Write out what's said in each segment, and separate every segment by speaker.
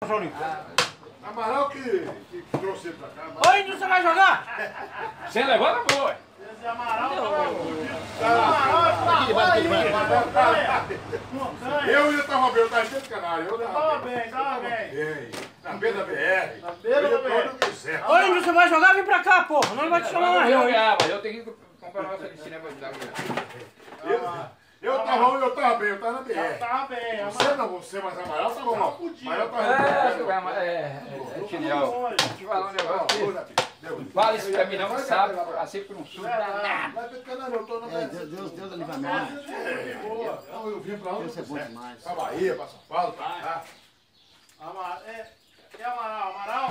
Speaker 1: Saulinho.
Speaker 2: Amaral que trouxe ele pra cá.
Speaker 1: Ô, Índio, você vai jogar?
Speaker 3: Você levou na boa.
Speaker 4: Esse Amaral
Speaker 2: Eu ainda tava bem, eu tava dentro do canal. Eu
Speaker 4: tava bem.
Speaker 2: Na beira da BR.
Speaker 4: Na beira da BR.
Speaker 1: Ô, Índio, você vai jogar? Vem pra cá, porra. Não vai te chamar mais, não.
Speaker 3: Eu tenho que comprar uma oficina pra ajudar.
Speaker 2: Eu tava bem, eu tava na BR.
Speaker 4: Tava bem.
Speaker 2: Você não, você, mas Amaral tava mal. Mas eu tava
Speaker 3: Chinelo. Deixa eu falar um negócio. Fala isso pra mim não, que sabe, assim por um sul.
Speaker 2: Vai pro canal, eu tô na BR.
Speaker 5: Deus livramento.
Speaker 2: Eu vim pra onde?
Speaker 5: Deus é bom demais.
Speaker 2: Pra Bahia, pra São Paulo, tá?
Speaker 4: Amaral?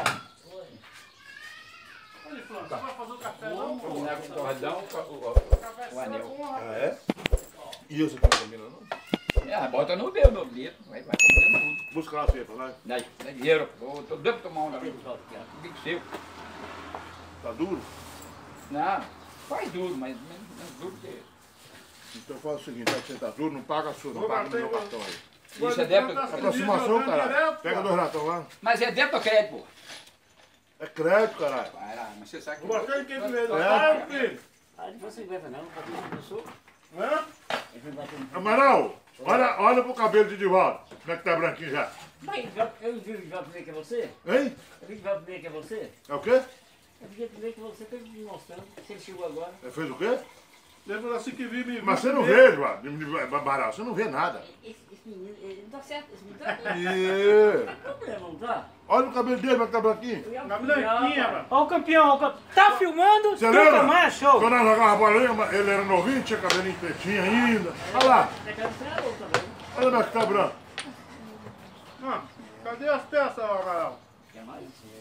Speaker 4: Olha, Flávio, você vai fazer o café não?
Speaker 3: O cordão, o anel.
Speaker 2: É? E você tá comendo não?
Speaker 3: Bota no dedo, vai comendo tudo.
Speaker 2: Busca lá, Cefa, vai.
Speaker 3: Dá dinheiro, tô doido pra tomar um bico seco.
Speaker 2: Tá duro?
Speaker 3: Não, faz duro, mas menos duro que...
Speaker 2: Então faz o seguinte, já que você tá duro, não paga a sua, não paga no meu cartão aí.
Speaker 3: Isso é débito.
Speaker 2: Aproximação, caralho. Pega 2 latão lá.
Speaker 3: Mas é débito ou crédito, pô?
Speaker 2: É crédito, caralho.
Speaker 3: Vai lá, mas você sabe que...
Speaker 4: Botei quem primeiro?
Speaker 2: É.
Speaker 4: Filho.
Speaker 5: Ah, depois você aguenta não, pra quem começou.
Speaker 4: Hã?
Speaker 2: Amaral, olha pro cabelo de Divaldo. Como é que tá branquinho já?
Speaker 5: Mas eu vi o Divaldo primeiro que é você?
Speaker 2: Hein?
Speaker 5: Eu vi o Divaldo primeiro que é você?
Speaker 2: É o quê?
Speaker 5: Eu vi primeiro que você tá me mostrando. Se ele chegou agora.
Speaker 2: Você fez o quê?
Speaker 4: Lembra assim que vi me.
Speaker 2: Mas você não vê, Amaral, você não vê nada.
Speaker 5: Esse menino, ele não tá certo. Esse menino tá bem.
Speaker 2: E...
Speaker 5: Não tem problema, não tá?
Speaker 2: Olha o cabelo dele, como é que tá branquinho.
Speaker 5: Eu ia
Speaker 4: Na
Speaker 5: cuidar,
Speaker 4: branquinha,
Speaker 5: pai.
Speaker 4: mano.
Speaker 1: Ó o campeão, Tá filmando?
Speaker 2: Você
Speaker 1: Nunca
Speaker 2: lembra?
Speaker 1: mais, show.
Speaker 2: Quando nós jogávamos bola, ele era novinho, tinha cabelinho pretinho ainda. Olha lá,
Speaker 5: Você quer ser outro também.
Speaker 2: olha como é que tá branco.
Speaker 4: Cadê as peças, Amaral?
Speaker 5: Quer mais?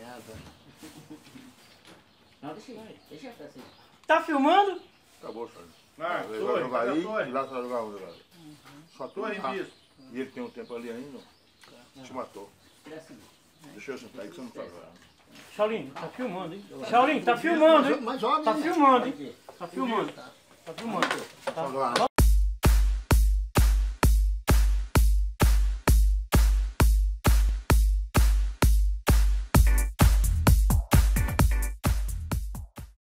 Speaker 5: Não, deixa aí. Deixa essa assim.
Speaker 1: Tá filmando?
Speaker 2: Acabou, senhor.
Speaker 4: Não,
Speaker 2: Ele vai jogar aí, e lá você vai jogar onde, galera? Só tô
Speaker 4: Tô em
Speaker 2: lá.
Speaker 4: isso.
Speaker 2: E ele tem um tempo ali ainda, te matou.
Speaker 5: É assim.
Speaker 2: Deixa eu sentar aí que você não tá vendo.
Speaker 1: Saulinho, tá filmando, hein? Saulinho, tá filmando, hein?
Speaker 5: Mas olha,
Speaker 1: Tá
Speaker 5: né?
Speaker 1: filmando, hein? Tá filmando. Tá filmando.
Speaker 2: Só jogar.